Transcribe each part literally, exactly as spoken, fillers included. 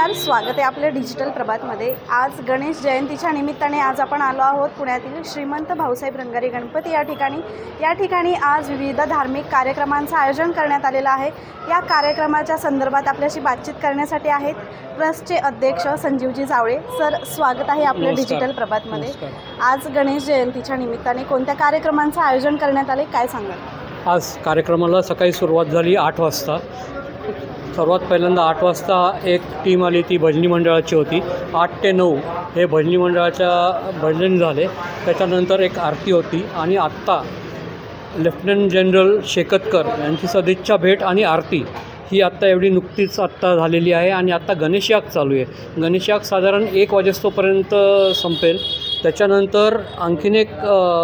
नमस्कार, स्वागत आहे आपल्या डिजिटल प्रभातमध्ये। आज गणेश जयंतीच्या निमित्ताने आज आपण आलो आहोत पुण्यातील श्रीमंत भाऊसाहेब रंगारी गणपती या ठिकाणी। या ठिकाणी आज विविध धार्मिक कार्यक्रमांचं आयोजन करण्यात आलेलं आहे। या कार्यक्रमाच्या संदर्भात आपल्याशी बातचीत करण्यासाठी आहेत ट्रस्टचे अध्यक्ष संजीवजी जावळे सर। स्वागत आहे आपल्या डिजिटल प्रभातमध्ये। आज गणेश जयंतीच्या निमित्ताने कोणत्या कार्यक्रमांचं आयोजन करण्यात आले, काय सांगाल? आज कार्यक्रमाला सकाळी सुरुवात झाली आठ वाजता। सर्वात पहिल्यांदा आठ वाजता एक टीम आली, ती भजनी मंडळाची होती। आठ ते नऊ हे भजनी मंडळाच्या भजन झाले। त्याच्यानंतर एक आरती होती आणि आत्ता लेफ्टनंट जनरल शेकतकर यांची सदिच्छा भेट आणि आरती ही आत्ता एवढी नुकतीच आत्ता झालेली आहे। आणि आत्ता गणेशयाग चालू आहे। गणेशयाग साधारण एक वाजेस्तोपर्यंत संपेल। त्याच्यानंतर आणखीन एक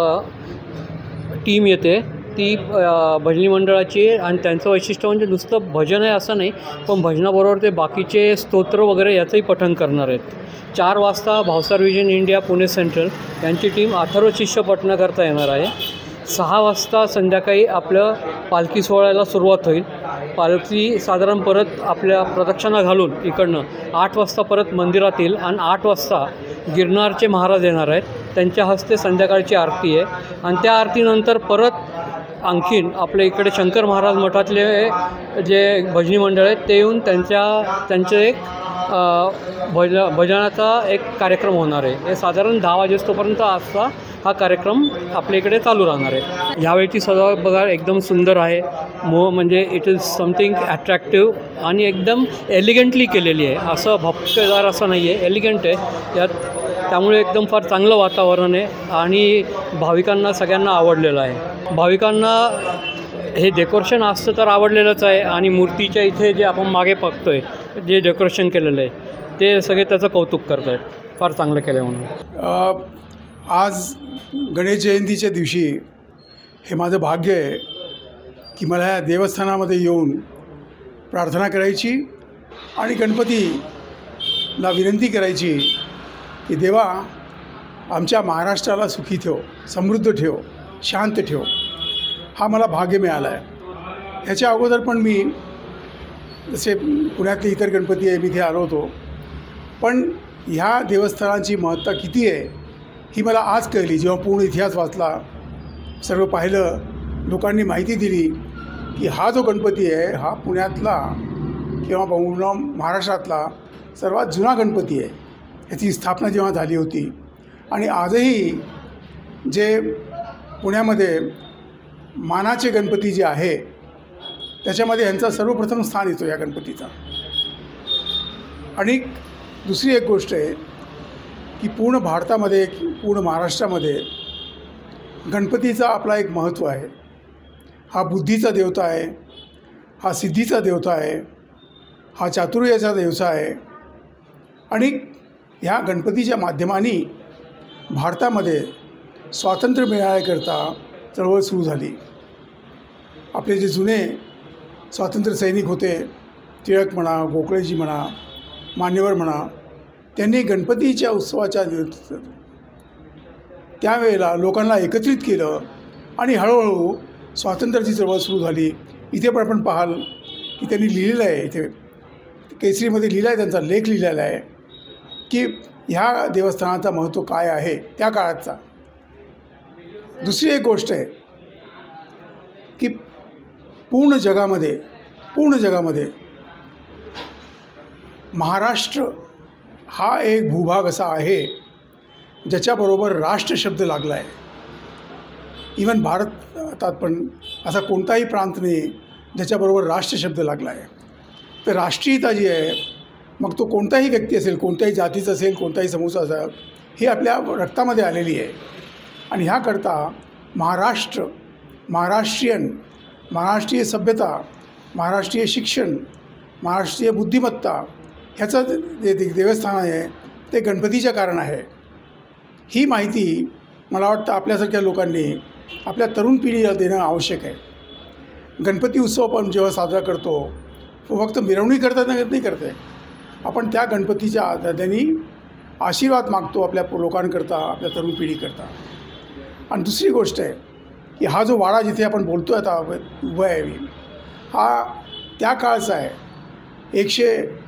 टीम येते, ती भजनी मंडळाची आणि त्यांचं वैशिष्ट्य म्हणजे नुसतं भजन आहे असं नाही, पण भजनाबरोबर ते बाकीचे स्तोत्र वगैरे याचंही पठण करणार आहेत। चार वाजता Bhavsar vision India Pune central यांची टीम अथर्व शिष्य पठणाकरता येणार आहे। सहा वाजता संध्याकाळी आपलं पालखी सोहळ्याला सुरुवात होईल। पालखी साधारण परत आपल्या प्रदक्षिणा घालून इकडनं आठ वाजता परत मंदिरात येईल आणि आठ वाजता गिरनारचे महाराज येणार आहेत। त्यांच्या हस्ते संध्याकाळची आरती आहे आणि त्या आरतीनंतर परत आणखीन आपल्या इकडे शंकर महाराज मठातले जे भजनी मंडळ आहेत ते येऊन त्यांच्या त्यांचे एक भज भजनाचा एक कार्यक्रम होणार आहे। हे साधारण दहा वाजेस्तोपर्यंत असता हा कार्यक्रम आपल्या इकडे चालू राहणार आहे। यावेळची सजावट बघा एकदम सुंदर आहे। मो म्हणजे इट इज समथिंग अट्रॅक्टिव्ह आणि एकदम एलिगंटली केलेली आहे। असं भपकेदार असं नाही आहे, एलिगंट आहे यात। त्यामुळे एकदम फार चांगलं वातावरण आहे आणि भाविकांना सगळ्यांना आवडलेलं आहे। भाविकांना हे डेकोरेशन असतं तर आवडलेलंच आहे आणि मूर्तीच्या इथे जे आपण मागे बघतो आहे जे डेकोरेशन केलेलं आहे ते सगळे त्याचं कौतुक करत आहेत, फार चांगलं केलं आहे म्हणून। आज गणेश जयंतीच्या दिवशी हे माझं भाग्य आहे की मला या देवस्थानामध्ये येऊन प्रार्थना करायची आणि गणपतीला विनंती करायची की देवा आमच्या महाराष्ट्राला सुखी ठेव, समृद्ध ठेव, शांत ठेव। हा मला भाग्य मिळाला आहे। ह्याच्या अगोदर पण मी जसे पुण्यातले इतर गणपती आहे मी इथे आलो होतो, पण ह्या देवस्थानाची महत्त्व किती आहे ही मला आज कळली जेव्हा पूर्ण इतिहास वाचला, सर्व पाहिलं, लोकांनी माहिती दिली की हा जो गणपती आहे हा पुण्यातला किंवा पूर्ण महाराष्ट्रातला सर्वात जुना गणपती आहे। ह्याची स्थापना जेव्हा झाली होती आणि आजही जे पुण्यामध्ये मानाचे गणपती जे आहे त्याच्यामध्ये यांचा सर्वप्रथम स्थान येतो या गणपतीचा। आणि दुसरी एक गोष्ट आहे की पूर्ण भारतामध्ये पूर्ण महाराष्ट्रामध्ये गणपतीचा आपला एक महत्त्व आहे। हा बुद्धीचा देवता आहे, हा सिद्धीचा देवता आहे, हा चातुर्याचा देवता आहे। आणि ह्या गणपतीच्या माध्यमाने भारतामध्ये स्वातंत्र्य मिळवण्याकरता चळवळ सुरू झाली। आपले जे जुने स्वातंत्र्य सैनिक होते, टिळक म्हणा, गोखलेजी म्हणा, मान्यवर म्हणा, त्यांनी गणपतीच्या उत्सवाच्या त्यावेळेला लोकांना एकत्रित केलं आणि हळूहळू स्वातंत्र्याची चळवळ सुरू झाली। इथे पण आपण पाहाल की त्यांनी लिहिलेलं आहे, इथे केसरीमध्ये लिहिलं आहे, त्यांचा लेख लिहिलेला आहे की ह्या देवस्थानाचं महत्त्व काय आहे त्या काळाचा। दुसरी एक गोष्ट आहे की पूर्ण जगामध्ये पूर्ण जगामध्ये महाराष्ट्र हा एक भूभाग असा आहे ज्याच्याबरोबर राष्ट्र शब्द लागला आहे। इवन भारतात पण असा कोणताही प्रांत नाही ज्याच्याबरोबर राष्ट्र शब्द लागला आहे। तर राष्ट्रीयता जी आहे, मग तो कोणताही व्यक्ती असेल, कोणत्याही जातीचा असेल, कोणताही समूहाचा असेल, ही आपल्या रक्तामध्ये आलेली आहे। आणि ह्याकरता महाराष्ट्र, महाराष्ट्रीयन, महाराष्ट्रीय सभ्यता, महाराष्ट्रीय शिक्षण, महाराष्ट्रीय बुद्धिमत्ता ह्याचं जे देवस्थान आहे ते गणपतीच्या कारण आहे। ही माहिती मला वाटतं आपल्यासारख्या लोकांनी आपल्या तरुण पिढीला देणं आवश्यक आहे। गणपती उत्सव आपण जेव्हा साजरा करतो फक्त मिरवणूक करता नाही करते, आपण त्या गणपतीच्या त्यांनी आशीर्वाद मागतो आपल्या लोकांकरता, आपल्या तरुण पिढीकरता। आणि दुसरी गोष्ट आहे की हा जो वाडा जिथे आपण बोलतो आहे आता उभा आहे, हा त्या काळचा आहे। एकशे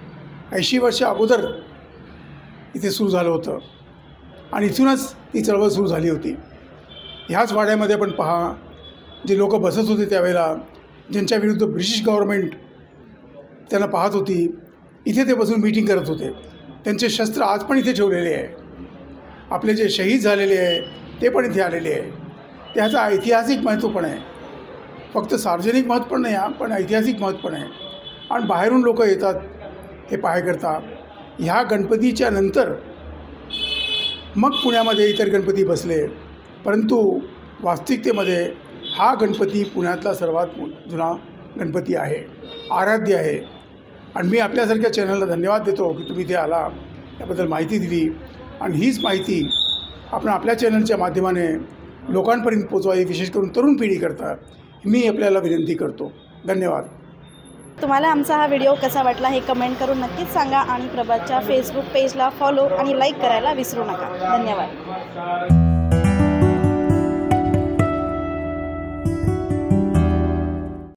ऐंशी वर्ष अगोदर इथे सुरू झालं होतं आणि इथूनच ती चळवळ सुरू झाली होती. ह्याच वाड्यामध्ये आपण पहा, जे लोक बसत होते त्यावेळेला, ज्यांच्या विरुद्ध ब्रिटिश गव्हर्मेंट त्यांना पाहत होती, इथे ते बसून मीटिंग करत होते. त्यांचे शस्त्र आज पण इथे ठेवलेले आहे. आपले जे शहीद झालेले आहे ते पण इथे आलेले आहे. त्याचं ऐतिहासिक महत्त्व पण आहे. फक्त सार्वजनिक महत्त्व पण नाही, पण ऐतिहासिक महत्त्व पण आहे. आणि बाहेरून लोक येतात हे पाहायकरता. ह्या गणपतीच्या नंतर मग पुण्यामध्ये इतर गणपती बसले, परंतु वास्तविकतेमध्ये हा गणपती पुण्यातला सर्वात जुना गणपती आहे, आराध्य आहे. आणि मी आपल्यासारख्या चॅनलला धन्यवाद देतो की तुम्ही इथे आला, त्याबद्दल माहिती दिली. आणि हीच माहिती आपण आपल्या चॅनलच्या माध्यमाने लोकांपर्यंत पोचवावी, विशेष करून तरुण पिढीकरता मी आपल्याला विनंती करतो. धन्यवाद. तुम्हाला आमचा हा व्हिडिओ कसा वाटला हे कमेंट करून नक्कीच सांगा आणि प्रभातच्या फेसबुक पेजला फॉलो आणि लाईक करायला विसरू नका. धन्यवाद.